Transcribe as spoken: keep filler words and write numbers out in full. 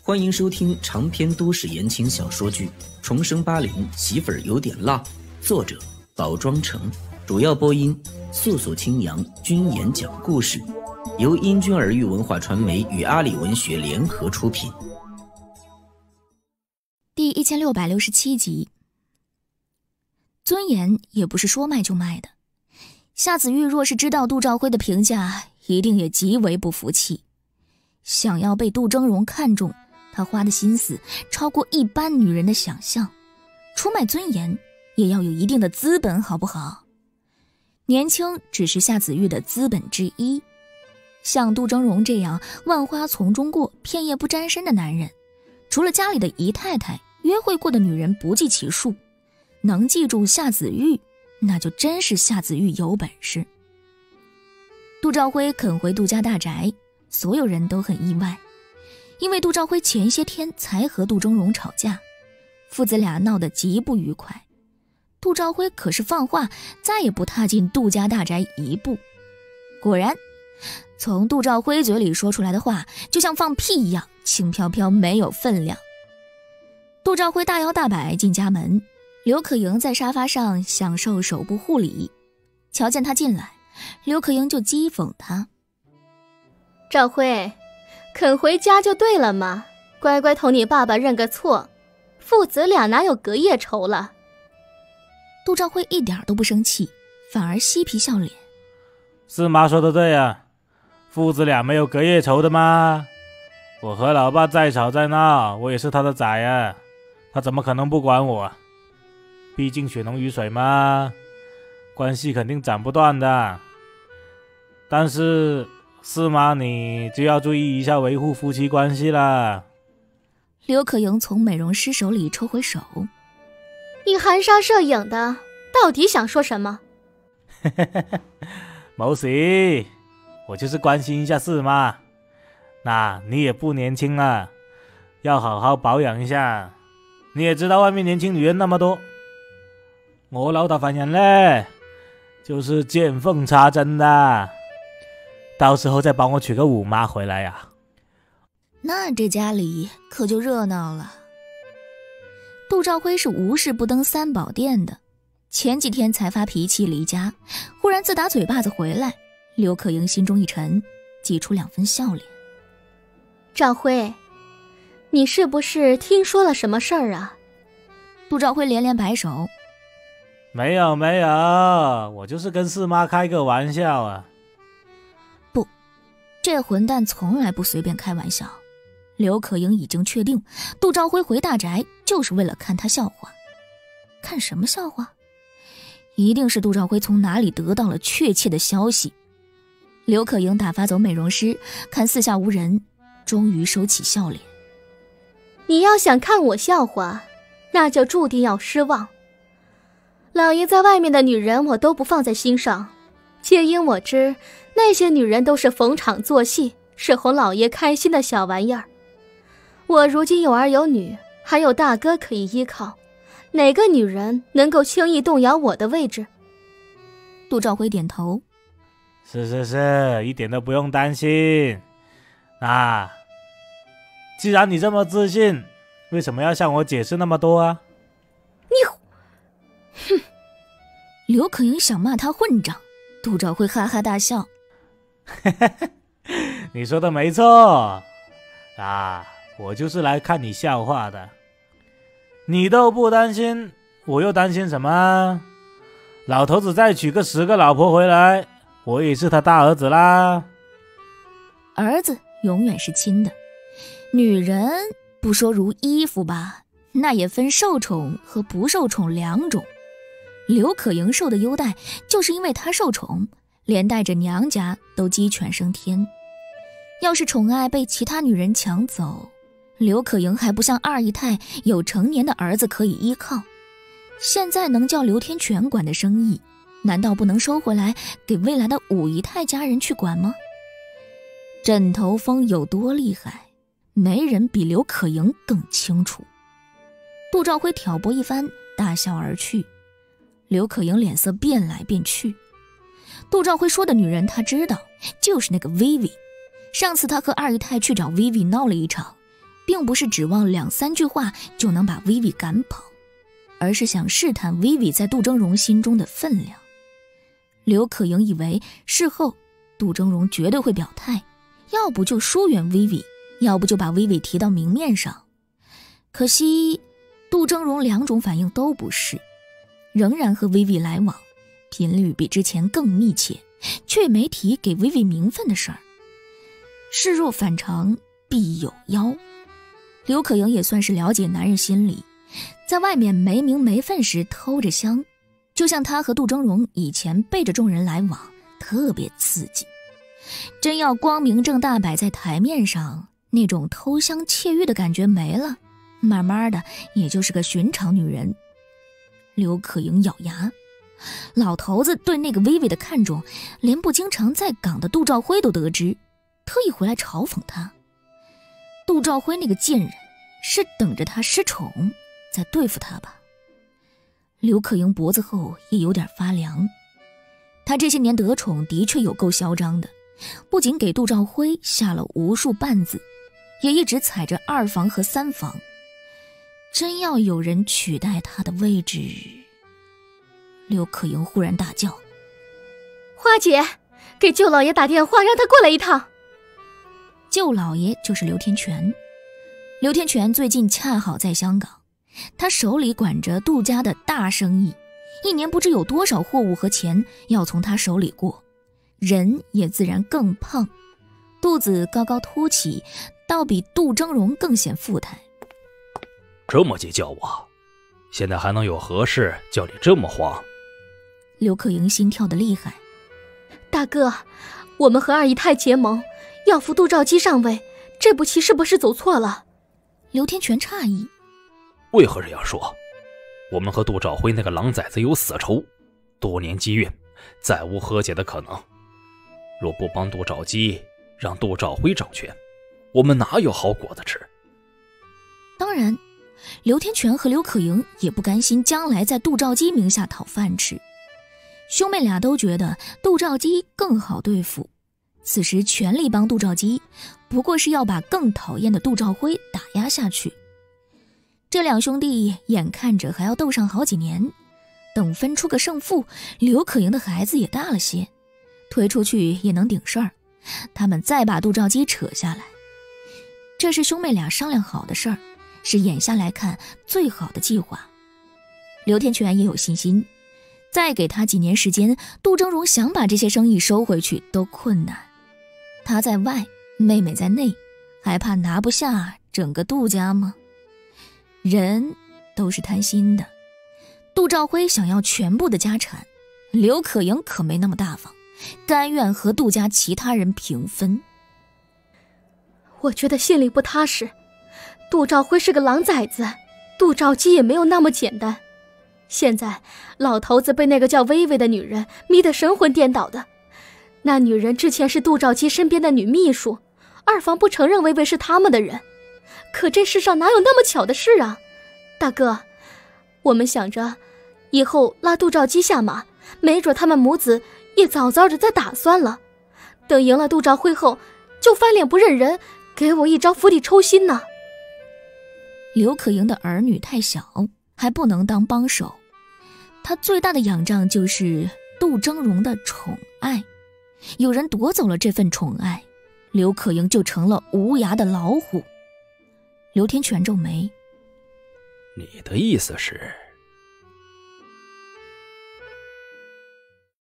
欢迎收听长篇都市言情小说剧《重生八零媳妇儿有点辣》，作者宝庄成，主要播音素素清扬，君言讲故事，由英君儿育文化传媒与阿里文学联合出品。 第一千六百六十七集。尊严也不是说卖就卖的，夏子玉若是知道杜兆辉的评价，一定也极为不服气。想要被杜峥嵘看中，他花的心思超过一般女人的想象。出卖尊严也要有一定的资本，好不好？年轻只是夏子玉的资本之一。像杜峥嵘这样万花丛中过，片叶不沾身的男人，除了家里的姨太太，约会过的女人不计其数。能记住夏子玉，那就真是夏子玉有本事。杜兆辉肯回杜家大宅，所有人都很意外，因为杜兆辉前些天才和杜峥嵘吵架，父子俩闹得极不愉快。杜兆辉可是放话再也不踏进杜家大宅一步。果然，从杜兆辉嘴里说出来的话就像放屁一样轻飘飘，没有分量。杜兆辉大摇大摆进家门，刘可盈在沙发上享受手部护理，瞧见他进来，刘可盈就讥讽他： 兆辉，肯回家就对了嘛，乖乖同你爸爸认个错，父子俩哪有隔夜仇了？ 杜兆辉一点都不生气，反而嬉皮笑脸： 四妈说的对啊，父子俩没有隔夜仇的吗？我和老爸再吵再闹，我也是他的崽啊，他怎么可能不管我？毕竟血浓于水嘛，关系肯定斩不断的。但是四妈你就要注意一下维护夫妻关系啦。 刘可盈从美容师手里抽回手： 你含沙射影的，到底想说什么？ 冇事，我就是关心一下四妈。那你也不年轻了，要好好保养一下。你也知道外面年轻女人那么多，我老大凡人呢，就是见缝插针的，到时候再帮我娶个五妈回来呀、啊。 那这家里可就热闹了。杜兆辉是无事不登三宝殿的，前几天才发脾气离家，忽然自打嘴巴子回来，刘可盈心中一沉，挤出两分笑脸： 兆辉，你是不是听说了什么事儿啊？ 杜兆辉连连摆手： 没有没有，我就是跟四妈开个玩笑啊。 不，这混蛋从来不随便开玩笑。刘可盈已经确定，杜兆辉回大宅就是为了看他笑话。看什么笑话？一定是杜兆辉从哪里得到了确切的消息。刘可盈打发走美容师，看四下无人，终于收起笑脸： 你要想看我笑话，那就注定要失望。老爷在外面的女人我都不放在心上，皆因我知那些女人都是逢场作戏，是哄老爷开心的小玩意儿。我如今有儿有女，还有大哥可以依靠，哪个女人能够轻易动摇我的位置？ 杜兆辉点头： 是是是，一点都不用担心。那既然你这么自信，为什么要向我解释那么多啊？ 你哼！刘可盈想骂他混账，杜兆辉哈哈大笑： 你说的没错啊，我就是来看你笑话的。你都不担心，我又担心什么？老头子再娶个十个老婆回来，我也是他大儿子啦。 儿子永远是亲的，女人不说如衣服吧，那也分受宠和不受宠两种。刘可盈受的优待，就是因为她受宠，连带着娘家都鸡犬升天。要是宠爱被其他女人抢走，刘可盈还不像二姨太有成年的儿子可以依靠。现在能叫刘天全管的生意，难道不能收回来给未来的五姨太家人去管吗？枕头风有多厉害，没人比刘可盈更清楚。杜兆辉挑拨一番，大笑而去。刘可盈脸色变来变去。杜兆辉说的女人他知道，就是那个薇薇。上次他和二姨太去找薇薇闹了一场， 并不是指望两三句话就能把薇薇赶跑，而是想试探薇薇在杜峥嵘心中的分量。刘可盈以为事后杜峥嵘绝对会表态，要不就疏远薇薇，要不就把薇薇提到明面上。可惜杜峥嵘两种反应都不是，仍然和薇薇来往，频率比之前更密切，却没提给薇薇名分的事儿。事若反常必有妖，刘可盈也算是了解男人心理，在外面没名没分时偷着香，就像他和杜峥嵘以前背着众人来往，特别刺激。真要光明正大摆在台面上，那种偷香窃玉的感觉没了，慢慢的也就是个寻常女人。刘可盈咬牙，老头子对那个薇薇的看重，连不经常在岗的杜兆辉都得知，特意回来嘲讽他。杜兆辉那个贱人，是等着他失宠再对付他吧。刘可盈脖子后也有点发凉，他这些年得宠的确有够嚣张的，不仅给杜兆辉下了无数绊子，也一直踩着二房和三房。真要有人取代他的位置，刘可盈忽然大叫： 花姐，给舅老爷打电话让他过来一趟。 舅老爷就是刘天全。刘天全最近恰好在香港，他手里管着杜家的大生意，一年不知有多少货物和钱要从他手里过，人也自然更胖，肚子高高凸起，倒比杜峥嵘更显富态。 这么急叫我，现在还能有何事叫你这么慌？ 刘可盈心跳得厉害。 大哥，我们和二姨太结盟，要扶杜兆基上位，这步棋是不是走错了？ 刘天全诧异， 为何这样说？我们和杜兆辉那个狼崽子有死仇，多年积怨，再无和解的可能。若不帮杜兆基，让杜兆辉掌权，我们哪有好果子吃？ 当然，刘天全和刘可盈也不甘心将来在杜兆基名下讨饭吃，兄妹俩都觉得杜兆基更好对付，此时全力帮杜兆基，不过是要把更讨厌的杜兆辉打压下去。这两兄弟眼看着还要斗上好几年，等分出个胜负，刘可盈的孩子也大了些，推出去也能顶事儿，他们再把杜兆基扯下来。这是兄妹俩商量好的事儿，是眼下来看最好的计划。刘天全也有信心，再给他几年时间，杜峥嵘想把这些生意收回去都困难。他在外，妹妹在内，还怕拿不下整个杜家吗？人都是贪心的，杜兆辉想要全部的家产，刘可盈可没那么大方，甘愿和杜家其他人平分。 我觉得心里不踏实，杜兆辉是个狼崽子，杜兆基也没有那么简单。现在老头子被那个叫薇薇的女人迷得神魂颠倒的，那女人之前是杜兆基身边的女秘书，二房不承认薇薇是他们的人，可这世上哪有那么巧的事啊？大哥，我们想着以后拉杜兆基下马，没准他们母子也早早的在打算了，等赢了杜兆辉后就翻脸不认人，给我一招釜底抽薪呢。 刘可盈的儿女太小，还不能当帮手，他最大的仰仗就是杜峥嵘的宠爱，有人夺走了这份宠爱，刘可盈就成了无牙的老虎。刘天全皱眉， 你的意思是